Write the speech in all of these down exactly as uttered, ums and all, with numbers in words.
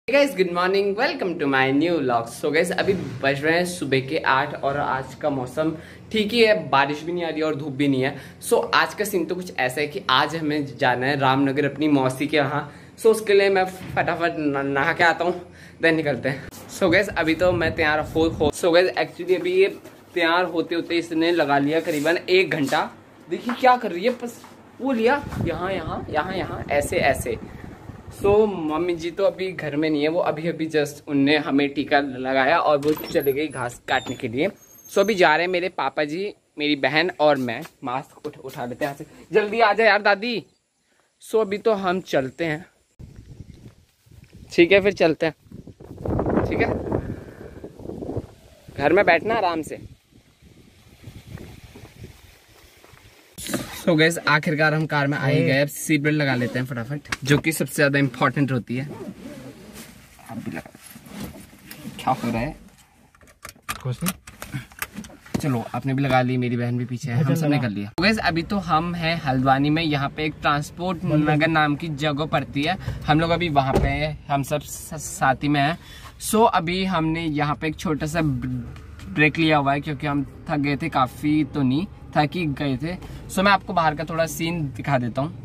Guys good morning, welcome to my new vlog. So guys अभी बज रहे हैं सुबह के आठ और आज का मौसम ठीक ही है, बारिश भी नहीं आ रही और धूप भी नहीं है। सो so, आज का सीन तो कुछ ऐसा है कि आज हमें जाना है रामनगर अपनी मौसी के यहाँ। सो so, उसके लिए मैं फटाफट नहा के आता हूँ, देन निकलते हैं। सो so, गाइस अभी तो मैं तैयार हो हो सो गाइस एक्चुअली अभी ये तैयार होते होते इसने लगा लिया करीबन एक घंटा। देखिए क्या कर रही है, बस वो लिया यहाँ यहाँ यहाँ यहाँ ऐसे ऐसे। सो so, मम्मी जी तो अभी घर में नहीं है, वो अभी अभी जस्ट उनने हमें टीका लगाया और वो चले गई घास काटने के लिए। सो so, अभी जा रहे हैं मेरे पापा जी, मेरी बहन और मैं। मास्क उठ, उठा लेते हैं यहाँ से, जल्दी आ जाए यार दादी। सो so, अभी तो हम चलते हैं, ठीक है फिर चलते हैं, ठीक है। घर में बैठना आराम से। तो गैस आखिरकार हम कार में आ ही गए। अब सीट बेल्ट लगा लेते हैं फटाफट, जो कि सबसे ज्यादा इम्पोर्टेंट होती है। अब भी लगा। क्या हो रहा है? कुछ नहीं, चलो आपने भी लगा ली, मेरी बहन भी पीछे है, हम सब ने कर लिया। तो गैस अभी तो हम हैं हल्द्वानी में, यहाँ पे एक ट्रांसपोर्ट नगर नाम की जगह पड़ती है। हम लोग अभी वहाँ पे हम सब साथी में हैं। सो अभी हमने यहाँ पे एक छोटा सा ब्रेक लिया हुआ है क्योंकि हम थक गए थे काफी, तो नहीं थक ही गए थे। सो मैं आपको बाहर का थोड़ा सीन दिखा देता हूँ।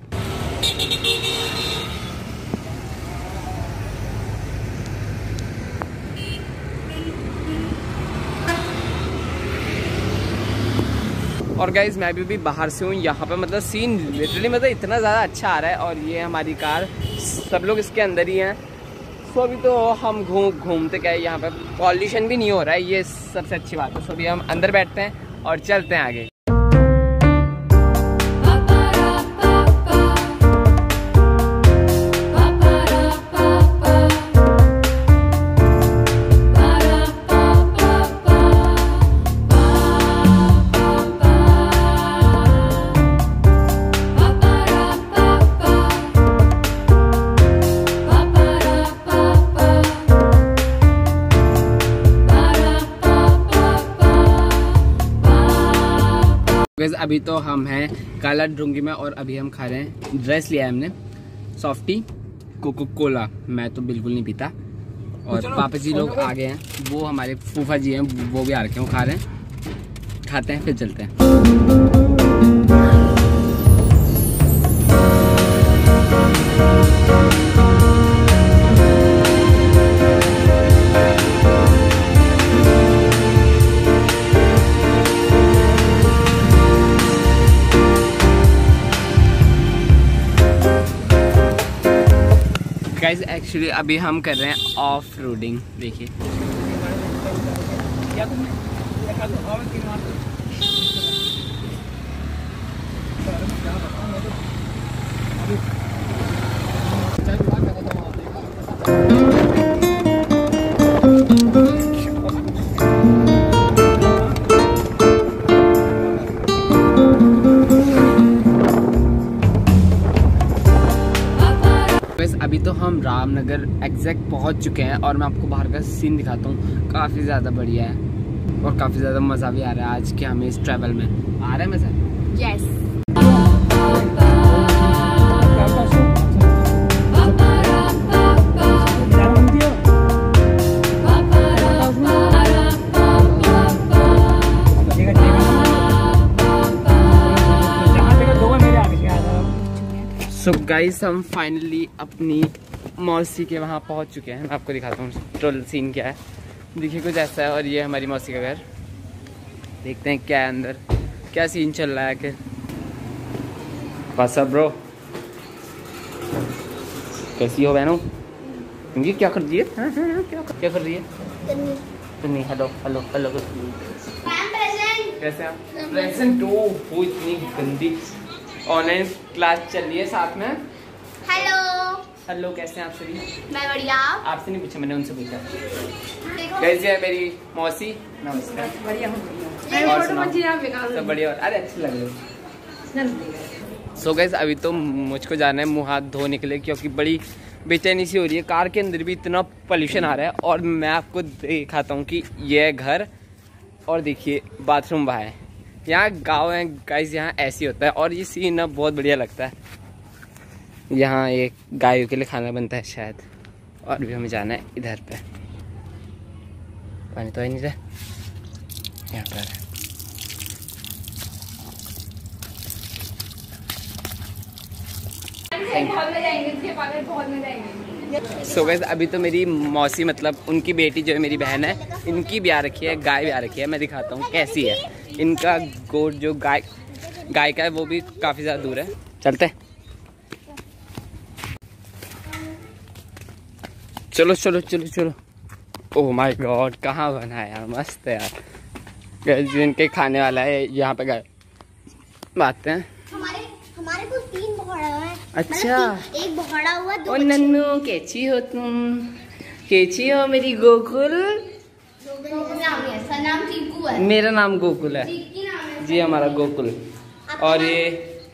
और गाइज मैं भी, भी बाहर से हूँ। यहाँ पे मतलब सीन लिटरली मतलब इतना ज़्यादा अच्छा आ रहा है। और ये हमारी कार, सब लोग इसके अंदर ही हैं। सो अभी तो हम घूम घूमते गए, यहाँ पे पॉल्यूशन भी नहीं हो रहा है, ये सबसे अच्छी बात है। सो अभी हम अंदर बैठते हैं और चलते हैं आगे। अभी तो हम हैं काला ड्रूंगी में और अभी हम खा रहे हैं, ड्रेस लिया है हमने सॉफ्टी कोको कोला। मैं तो बिल्कुल नहीं पीता। और पापा जी लोग आ गए हैं, वो हमारे फूफा जी हैं, वो भी आ रखे हैं, वो खा रहे हैं। खाते हैं फिर चलते हैं। गाइस एक्चुअली अभी हम कर रहे हैं ऑफ रोडिंग। देखिए अभी तो हम रामनगर एग्जैक्ट पहुंच चुके हैं और मैं आपको बाहर का सीन दिखाता हूँ। काफ़ी ज़्यादा बढ़िया है और काफ़ी ज़्यादा मज़ा भी आ रहा है आज के हमें इस ट्रैवल में। आ रहा है मज़ा? यस। सो गाइस हम फाइनली अपनी मौसी के वहाँ पहुँच चुके हैं। मैं आपको दिखाता हूँ ट्रोल सीन क्या है। देखिए कुछ ऐसा है और ये हमारी मौसी का घर। देखते हैं क्या है अंदर, क्या सीन चल रहा है। आखिर ब्रो कैसी हो बहनों? ये क्या कर रही है? हाँ, हाँ, हाँ, क्या क्या कर रही है? नहीं, हेलो हेलो हेलो कैसे आप? प्रेजेंट टू वो इतनी गंदी ऑनलाइन क्लास चल रही है साथ में। हेलो हेलो कैसे हैं आप सभी? मैं बढ़िया। आपसे नहीं पूछा, मैंने उनसे पूछा। कैसी है मेरी मौसी? नमस्कार। बढ़िया हूँ। सब बढ़िया। अरे अच्छी लग रही है। सो गाइस अभी तो मुझको जाना है मुँह हाथ धोने के लिए क्योंकि बड़ी बेचैनी सी हो रही है। कार के अंदर भी इतना पोल्यूशन आ रहा है। और मैं आपको दिखाता हूँ कि यह घर, और देखिए बाथरूम वहाँ है। यहाँ गांव है गाइस, यहाँ ऐसी होता है। और ये सीन ना बहुत बढ़िया लगता है। यहाँ एक गायों के लिए खाना बनता है शायद। और भी हमें जाना है इधर पे। पानी तो है नहीं रहा यहाँ पर। सो गाइस अभी तो मेरी मौसी मतलब उनकी बेटी जो है मेरी बहन है, इनकी भी आ रखी है गाय भी आ रखी है। मैं दिखाता हूँ कैसी है। इनका गोट जो गाय गाय का है वो भी काफी ज्यादा दूर है। चलते चलो चलो चलो चलो। ओह माय गॉड कहाँ बना है यार, मस्त है यार। गाइस इनके खाने वाला है यहाँ पे गाय बात है। हमारे हमारे कुछ तीन बहड़ा है। अच्छा एक बहड़ा हुआ दो। ओ नन्नू कैची हो तुम, कैची हो मेरी गोकुल। इसका नाम चीकू है। मेरा नाम गोकुल है जी, हमारा गोकुल। और ये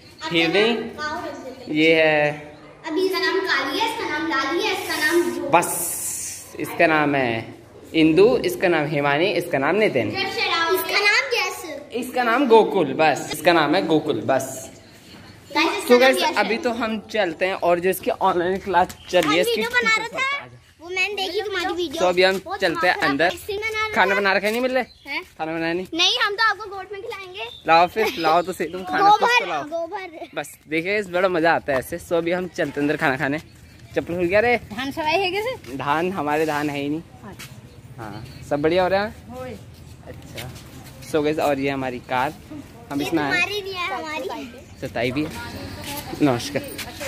हिरनी ये है, अभी इसका नाम काली है, इसका नाम लाली है, इसका नाम बस इसका नाम है इंदु, इसका नाम हिमानी, इसका नाम नितिन, इसका नाम जैस, इसका नाम गोकुल, बस इसका नाम है गोकुल बस। तो गाइस अभी तो हम चलते हैं और जो इसकी ऑनलाइन क्लास चल रही है इसकी बना रहा था वो मैंने देखी तुम्हारी वीडियो। तो अभी हम चलते हैं अंदर। खाना बना रखा नहीं मिल रहा है? खाना बनाया नहीं? नहीं हम तो आपको गोट में खिलाएंगे। लाओ फिर लाओ तो सही तुम खाना कुछ तो लाओ। गोबर बस देखिए इस बड़ा मजा आता है ऐसे। सो अभी हम चलते अंदर खाना खाने। चप्पल खुल गया रे। धान सवाई है कैसे? धान हमारे धान है ही नहीं। हाँ सब बढ़िया हो रहा है। अच्छा सो गाइस और ये हमारी कार, हम इसमें आए। सताई भी है। नमस्कार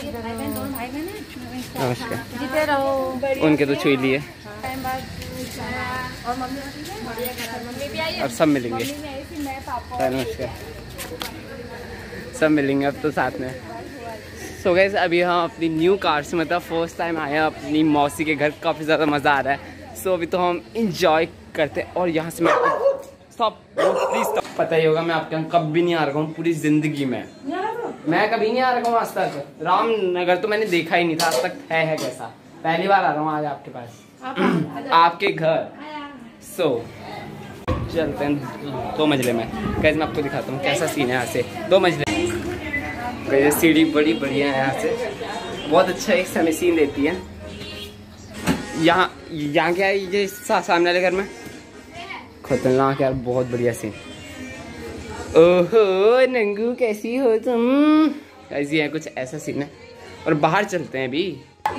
नमस्कार। उनके तो छुई लिए और सब मिलेंगे। नमस्कार सब मिलेंगे अब तो साथ में। सो गाइस अभी हम अपनी न्यू कार से मतलब फर्स्ट टाइम आए हैं अपनी मौसी के घर। काफ़ी ज़्यादा मज़ा आ रहा है। सो अभी तो हम इंजॉय करते हैं। और यहाँ से मैं स्टॉप प्लीज स्टॉप। पता ही होगा मैं आपके यहाँ कभी भी नहीं आ रहा हूँ पूरी जिंदगी में। मैं कभी नहीं आ रहा हूँ आज तक। रामनगर तो मैंने देखा ही नहीं था आज तक। है, है कैसा, पहली बार आ रहा हूँ आज आपके पास आपके घर। सो so, चलते हैं दो मंजिले में। कैसे मैं आपको दिखाता हूँ कैसा सीन है यहाँ से। दो मंजिले सीढ़ी बड़ी बढ़िया है यहाँ से। बहुत अच्छा एक समय सीन देती है। यहाँ यहाँ क्या है ये सामने वाले घर में खतरनाक यार, बहुत बढ़िया सीन। ओहो नंगू कैसी हो तुम, ऐसी है कुछ ऐसा सीन है। और बाहर चलते हैं अभी।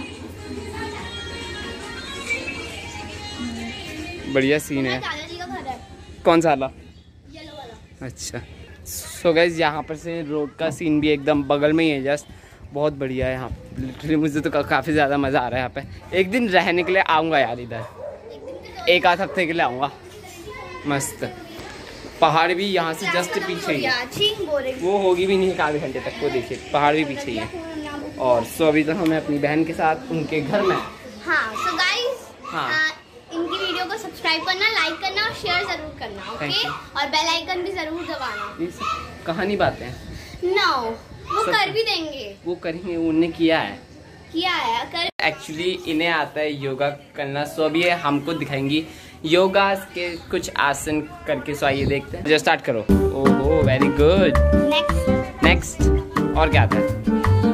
बढ़िया सीन है। कौन सा वाला? अच्छा सो गाइस यहाँ पर से रोड का सीन भी एकदम बगल में ही है जस्ट। बहुत बढ़िया है यहाँ लिटरली। मुझे तो का, काफ़ी ज़्यादा मज़ा आ रहा है यहाँ पे। एक दिन रहने के लिए आऊँगा यार इधर, एक आध हफ्ते के लिए आऊँगा। मस्त पहाड़ भी यहाँ से जस्ट पीछे ही है। वो होगी भी नहीं एक आधे घंटे तक। वो देखिए पहाड़ भी पीछे ही है। और सो अभी तो हमें अपनी बहन के साथ उनके घर में। हाँ सो गाइस हाँ इनकी वीडियो को सब्सक्राइब करना, लाइक करना और शेयर जरूर करना, ओके? और बेल आइकन भी जरूर दबाना। कहानी बातें नो वो कर भी देंगे। वो करेंगे, उन्होंने किया है किया है कर। एक्चुअली इन्हें आता है योगा करना। सो अभी हमको दिखाएंगी योगा के कुछ आसन करके। सो आइए देखते हैं। जो स्टार्ट करो। ओहो वेरी गुड। नेक्स्ट नेक्स्ट और क्या आता है?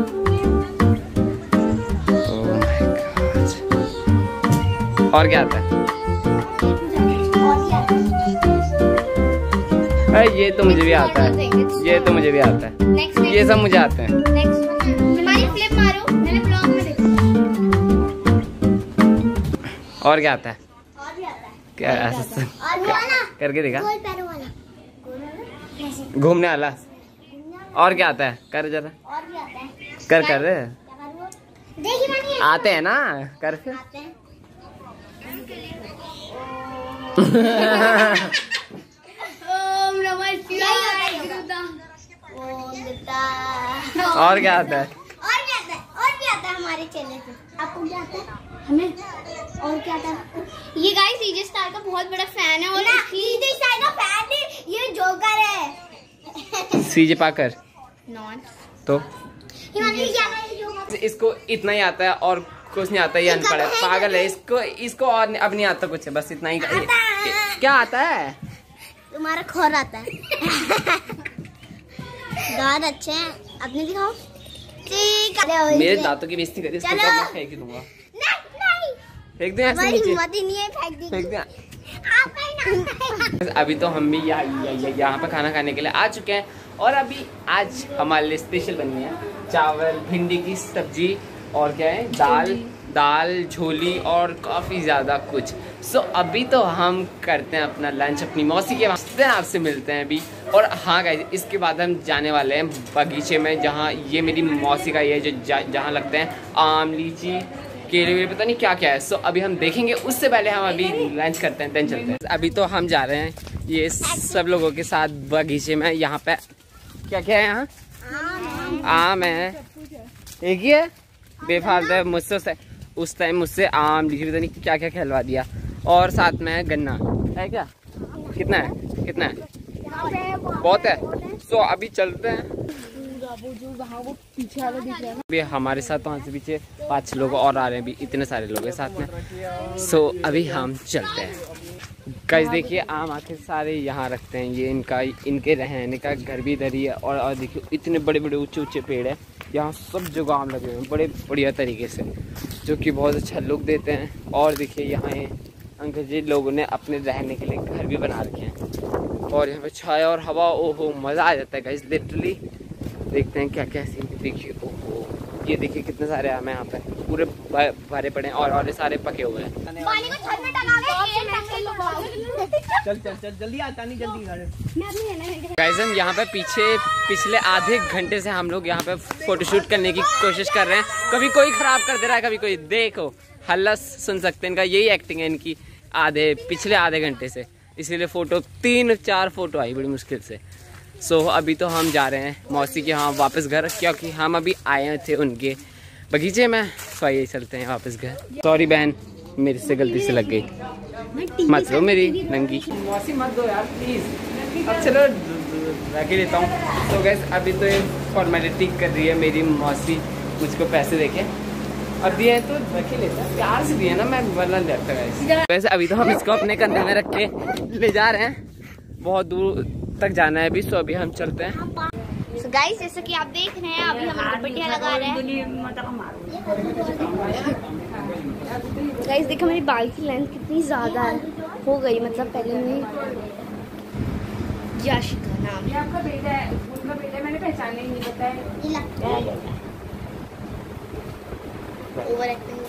Oh my God. और क्या आता है? अरे ये तो मुझे भी आता है, ये तो मुझे भी आता है, ये सब मुझे आते हैं। फ्लिप मारो, मैंने ब्लॉग में देखा। और क्या आता है? और भी आता है। क्या ऐसा करके देखा? गोल पैरों वाला, घूमने वाला। और क्या आता है? कर जरा। और भी आता है। कर कर रहे देखिए मैंने आते हैं ना, कर फिर। आते हैं। ओम नमः शिवाय। और क्या आता है? और भी आता है, और भी आता है हमारे चैनल पे। आपको क्या आता है? हमें और क्या आता है? ये गाइस सीजे स्टार का बहुत बड़ा फैन है। और सीजे स्टार का फैन नहीं, ये जोकर है। सीजे पाकर नॉट तो हिमानी क्या है जोकर? इसको इतना ही आता है और कुछ नहीं आता। ये अनपढ़ है, पागल है। इसको इसको और अब नहीं आता कुछ है, बस इतना ही। क्या आता है? तुम्हारा खोर आता है। दांत अच्छे हैं, अपने दिखाओ। ठीक है मेरे दांतों की बेइज्जती करी, इसको मैं फेंक दूंगा। नहीं नहीं फेंक दे ऐसे नीचे, हिम्मत ही नहीं है, फेंक दी। फेंक दे। आप अभी तो हम भी यहाँ यहाँ पे खाना खाने के लिए आ चुके हैं और अभी आज हमारे लिए स्पेशल बनी है चावल, भिंडी की सब्जी और क्या है, दाल दाल झोली और काफ़ी ज़्यादा कुछ। सो अभी तो हम करते हैं अपना लंच अपनी मौसी के वास्ते, आपसे मिलते हैं अभी। और हाँ गाइस, इसके बाद हम जाने वाले हैं बगीचे में, जहाँ ये मेरी मौसी का ये जो जहाँ लगते हैं आम, लीची, केले वेले, पता नहीं क्या क्या है। सो अभी हम देखेंगे, उससे पहले हम अभी लंच करते हैं, देन चलते हैं। अभी तो हम जा रहे हैं ये सब लोगों के साथ बगीचे में। यहाँ पे क्या क्या है, यहाँ आम है, एक ही है बेफालतू मुझसे उस टाइम मुझसे आम, लीची, पता नहीं क्या क्या खिलवा दिया। और साथ में है गन्ना, है क्या, कितना है कितना है, बहुत है। सो अभी चलते हैं। पीछे वाला दिख रहा है ना, अभी हमारे साथ वहाँ से पीछे पाँच लोग और आ रहे हैं, अभी इतने सारे लोग हैं साथ में। सो अभी हम चलते हैं। गाइस देखिए, आम आखिर सारे यहाँ रखते हैं, ये इनका इनके रहने का घर भी इधर ही है। और, और देखिए इतने बड़े बड़े ऊंचे ऊंचे पेड़ है, यहाँ सब जगह आम लगे हुए हैं बड़े बढ़िया तरीके से, जो कि बहुत अच्छा लुक देते हैं। और देखिए यहाँ अंकल जी लोगों ने अपने रहने के लिए घर भी बना रखे हैं और यहाँ पे छाया और हवा, ओहो मज़ा आ जाता है गाइस लिटरली। देखते हैं क्या क्या सीन, देखिए ओहो ये देखिए कितने सारे आम हैं यहाँ पे, पूरे भरे पड़े हैं और और सारे पके हुए हैं। पानी को छत में टंगा के चल चल चल जल्दी आता नहीं, जल्दी। गाइस हम यहाँ पे पीछे पिछले आधे घंटे से हम लोग यहाँ पे फोटोशूट करने की कोशिश कर रहे हैं, कभी कोई खराब कर दे रहा है, कभी कोई, देखो हल्ला सुन सकते हैं इनका, यही एक्टिंग है इनकी आधे पिछले आधे घंटे से। इसीलिए फ़ोटो तीन चार फोटो आई बड़ी मुश्किल से। सो so, अभी तो हम जा रहे हैं मौसी के यहाँ वापस घर, क्योंकि हम अभी आए थे उनके बगीचे में। तो ये चलते हैं वापस घर। सॉरी बहन, मेरे से गलती से लग गई, मत लो मेरी नंगी। मौसी मत दो यार प्लीज़, अब चलो रख लेता हूँ। तो गैस अभी तो ये फॉर्मेलिटी कर रही है मेरी मौसी, मुझको पैसे देके अब दिए हैं तो रख ही लेता, प्यार से दिए ना, मैं वरना लेता है। वैसे अभी तो हम इसको अपने कंधे में रख के ले जा रहे हैं, बहुत दूर तक जाना है अभी। सो अभी हम चलते हैं। so गाइस जैसे कि आप देख रहे हैं, अभी हम दुपट्टियाँ लगा रहे हैं। गाइस देखो मेरी बाल की लेंथ कितनी ज्यादा है, हो गई मतलब पहले में। याशिका नाम है, आपका बेटा है, उसका बेटा मैंने पहचाने ही नहीं बताया। ओवर एक्टिंग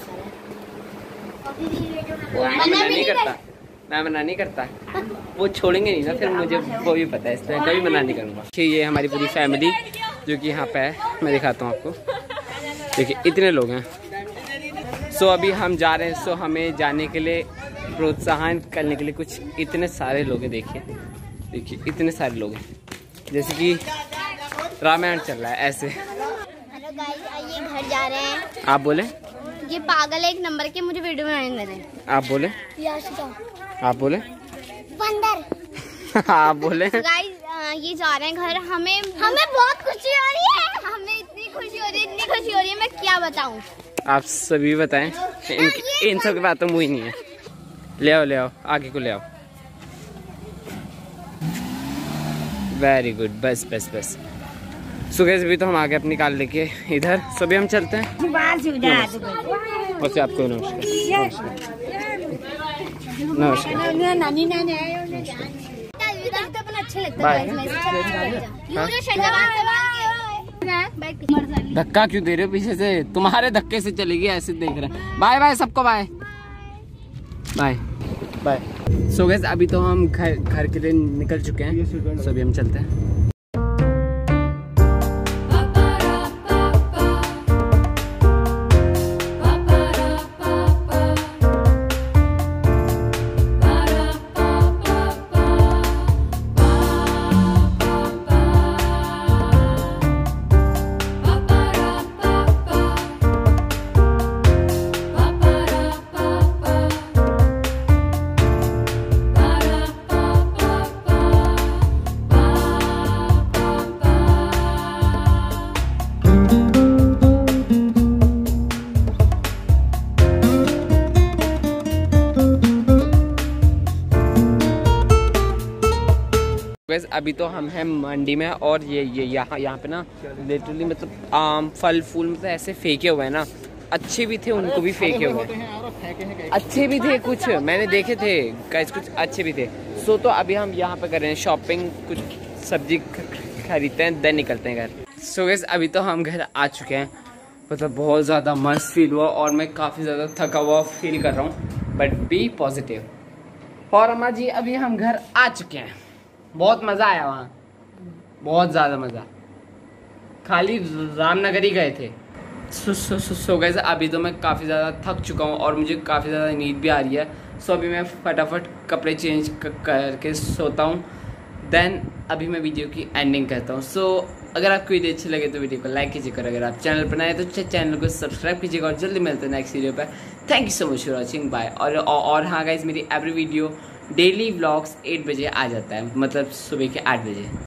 मना नहीं करता, मैं मना नहीं करता, वो छोड़ेंगे नहीं ना फिर, मुझे वो भी पता है, इसलिए कभी मना नहीं करूँगा। ये हमारी पूरी फैमिली जो कि यहाँ पे है, मैं दिखाता हूँ आपको, देखिए इतने लोग हैं। सो अभी हम जा रहे हैं। सो हमें जाने के लिए प्रोत्साहन करने के लिए कुछ इतने सारे लोग हैं, देखिए देखिए इतने सारे लोग हैं, जैसे कि रामायण चल रहा है ऐसे। हेलो गाइस, आइए घर जा रहे हैं। आप बोले, ये पागल है एक नंबर के, मुझे वीडियो बनाने दे रहे हैं। आप बोले, याशिका आप बोले, बंदर। आप बोले। गाइस ये जा रहे हैं घर, हमें हमें बहुत खुशी हो रही है, हमें इतनी खुशी हो रही है, इतनी खुशी हो रही है, मैं क्या बताऊं। आप सभी बताएं, इन, इन सब की बात तो मुझे नहीं है। ले आओ ले आओ, आगे को ले आओ। वेरी गुड, बस बस बस। सुबह से भी तो हम आगे अपनी कार लेके इधर, सभी हम चलते हैं। वैसे आपको नमस्कार नमस्कार नानी नानी अच्छे लगता है। धक्का क्यों दे रहे हो पीछे से, तुम्हारे धक्के से चलेगी, ऐसे देख रहे हैं। बाय बाय सबको, bye bye bye. So guys अभी तो हम घर घर के लिए निकल चुके हैं, सो अभी हम चलते हैं। अभी तो हम हैं मंडी में, और ये ये यहाँ यहाँ पे ना लिटरली मतलब आम फल फूल मतलब ऐसे फेंके हुए हैं ना, अच्छे भी थे उनको भी फेंके हुए, अच्छे भी थे कुछ मैंने देखे थे गाइस, कुछ अच्छे भी थे। सो तो अभी हम यहाँ पे कर रहे हैं शॉपिंग, कुछ सब्जी खरीदते हैं देन निकलते हैं घर। सो गाइस अभी तो हम घर आ चुके हैं, मतलब बहुत ज़्यादा मस्त फील हुआ और मैं काफ़ी ज़्यादा थका हुआ फील कर रहा हूँ, बट बी पॉजिटिव। और अम्मा जी अभी हम घर आ चुके हैं, बहुत मज़ा आया वहाँ, बहुत ज़्यादा मज़ा, खाली रामनगर ही गए थे। सो सो सो, सो गाइस अभी तो मैं काफ़ी ज़्यादा थक चुका हूँ और मुझे काफ़ी ज़्यादा नींद भी आ रही है। सो अभी मैं फटाफट कपड़े चेंज करके सोता हूँ, देन अभी मैं वीडियो की एंडिंग करता हूँ। सो अगर आपको वीडियो अच्छी लगे तो वीडियो को लाइक कीजिएगा, अगर आप चैनल पर नए तो चैनल को सब्सक्राइब कीजिएगा और जल्दी मिलते हैं नेक्स्ट वीडियो पर। Thank you so much for watching, bye. और और हाँ गाइस मेरी every video daily vlogs eight बजे आ जाता है, मतलब सुबह के आठ बजे।